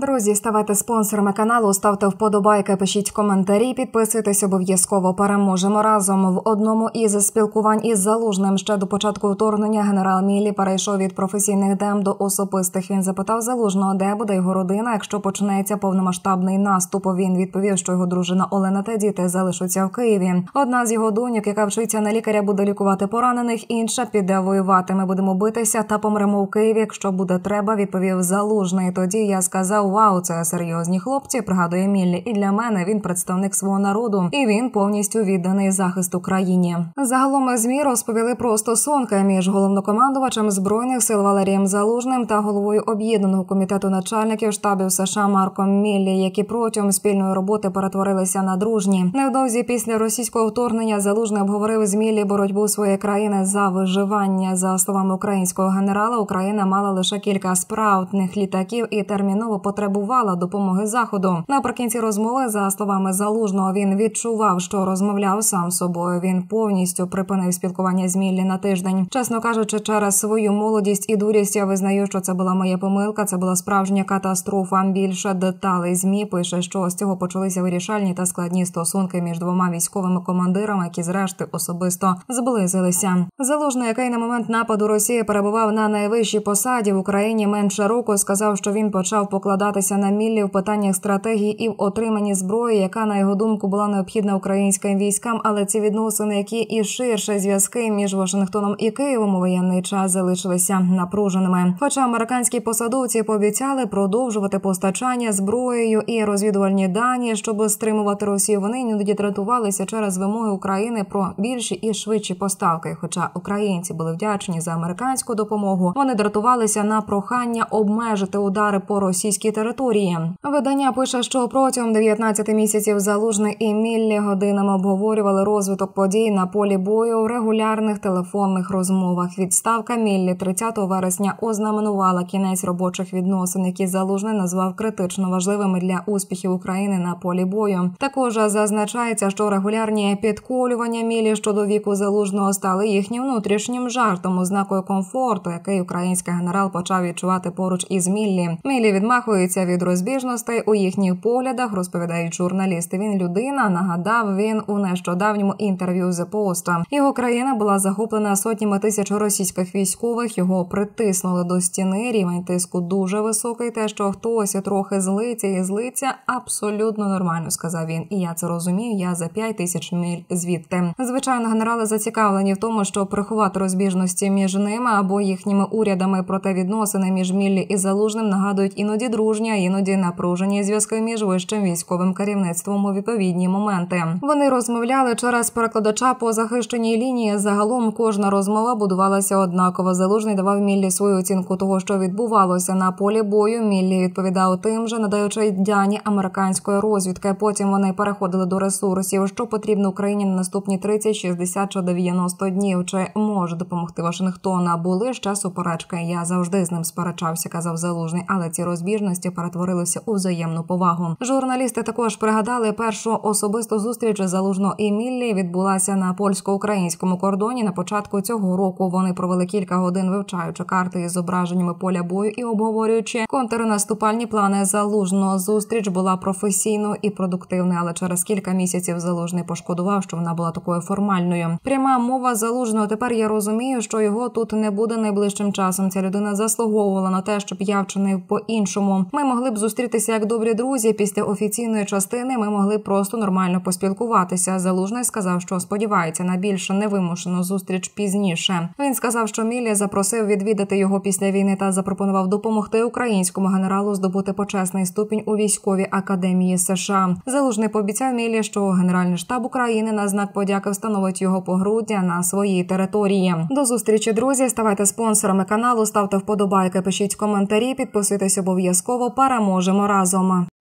Друзі, ставайте спонсорами каналу, ставте вподобайки, пишіть коментарі, підписуйтесь обов'язково. Переможемо разом. В одному із спілкувань із Залужним ще до початку вторгнення генерал Міллі перейшов від професійних тем до особистих. Він запитав Залужного, де буде його родина, якщо почнеться повномасштабний наступ. Він відповів, що його дружина Олена та діти залишаться в Києві. Одна з його доньок, яка вчиться на лікаря, буде лікувати поранених, інша піде воювати. Ми будемо битися та помремо в Києві, якщо буде треба, відповів Залужний. Тоді я сказав: вау, це серйозні хлопці, пригадує Міллі. І для мене він представник свого народу, і він повністю відданий захисту країні. Загалом ЗМІ розповіли про стосунки між головнокомандувачем Збройних сил Валерієм Залужним та головою Об'єднаного комітету начальників штабів США Марком Міллі, які протягом спільної роботи перетворилися на дружні. Невдовзі після російського вторгнення Залужний обговорив з Міллі боротьбу своєї країни за виживання. За словами українського генерала, Україна мала лише кілька справних літаків і терміново потребувала допомоги Заходу. Наприкінці розмови, за словами Залужного, він відчував, що розмовляв сам з собою. Він повністю припинив спілкування з Міллі на тиждень. Чесно кажучи, через свою молодість і дурість я визнаю, що це була моя помилка, це була справжня катастрофа. Більше деталей ЗМІ пише, що з цього почалися вирішальні та складні стосунки між двома військовими командирами, які зрештою особисто зблизилися. Залужний, який на момент нападу Росії перебував на найвищій посаді в Україні менше року, сказав, що він почав покладатися на Міллі в питаннях стратегії і в отриманні зброї, яка, на його думку, була необхідна українським військам, але ці відносини, які і ширше зв'язки між Вашингтоном і Києвом у воєнний час залишилися напруженими. Хоча американські посадовці пообіцяли продовжувати постачання зброєю і розвідувальні дані, щоб стримувати Росію, вони іноді дратувалися через вимоги України про більші і швидші поставки. Хоча українці були вдячні за американську допомогу, вони дратувалися на прохання обмежити удари по російській території. Видання пише, що протягом 19 місяців Залужний і Міллі годинами обговорювали розвиток подій на полі бою в регулярних телефонних розмовах. Відставка Міллі 30 вересня ознаменувала кінець робочих відносин, які Залужний назвав критично важливими для успіхів України на полі бою. Також зазначається, що регулярні підколювання Міллі щодо віку Залужного стали їхнім внутрішнім жартом, ознакою комфорту, який український генерал почав відчувати поруч із Міллі. Міллі відмахується від розбіжностей у їхніх поглядах, розповідають журналісти. Він людина, нагадав він у нещодавньому інтерв'ю The Post. Його країна була захоплена сотнями тисяч російських військових, його притиснули до стіни, рівень тиску дуже високий, те, що хтось трохи злиться, абсолютно нормально, сказав він. І я це розумію, я за 5000 миль звідти. Звичайно, генерали зацікавлені в тому, щоб приховати розбіжності між ними або їхніми урядами, проте відносини між Міллі і Залужним нагадують іноді дружні, а іноді напружені зв'язки між вищим військовим керівництвом у відповідні моменти. Вони розмовляли через перекладача по захищеній лінії. Загалом кожна розмова будувалася однаково. Залужний давав Міллі свою оцінку того, що відбувалося на полі бою. Міллі відповідав тим же, надаючи дані американської розвідки. Потім вони переходили до ресурсів, що потрібно Україні на наступні 30, 60 чи 90 днів. Чи може допомогти Вашингтона? Були ще суперечки. Я завжди з ним сперечався, казав Залужний, але ці розбіжності перетворилися у взаємну повагу. Журналісти також пригадали першу особисту зустріч Залужного і Міллі відбулася на польсько-українському кордоні на початку цього року. Вони провели кілька годин, вивчаючи карти із зображеннями поля бою і обговорюючи контрнаступальні плани Залужного. Зустріч була професійною і продуктивною, але через кілька місяців Залужний пошкодував, що вона була такою формальною. Пряма мова Залужного: тепер я розумію, що його тут не буде найближчим часом. Ця людина заслуговувала на те, щоб я вчинив по-іншому. Ми могли б зустрітися як добрі друзі. Після офіційної частини ми могли просто нормально поспілкуватися. Залужний сказав, що сподівається на більш невимушену зустріч пізніше. Він сказав, що Міллі запросив відвідати його після війни та запропонував допомогти українському генералу здобути почесний ступінь у військовій академії США. Залужний пообіцяв Міллі, що Генеральний штаб України на знак подяки встановить його погруддя на своїй території. До зустрічі, друзі. Ставайте спонсорами каналу, ставте вподобайки, пишіть коментарі, підписуйтесь обов'язково. Переможемо разом!